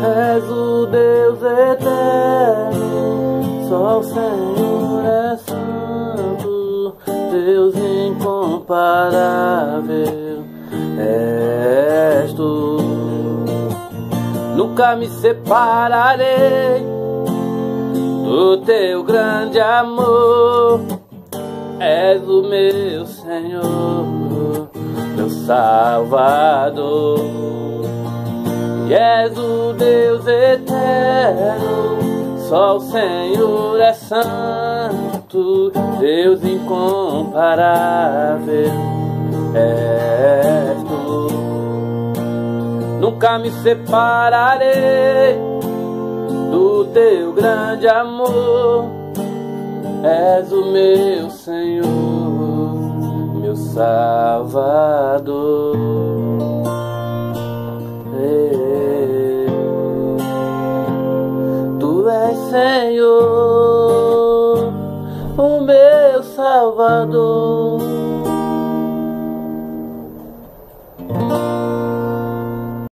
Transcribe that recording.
És o Deus eterno, só o Senhor é santo, Deus incomparável és tu. Nunca me separarei do teu grande amor. És o meu Senhor, meu Salvador. E és o Deus eterno, só o Senhor é santo, Deus incomparável és tu. Nunca me separarei do teu grande amor. És o meu Senhor, meu Salvador. Tu és Senhor, o meu Salvador.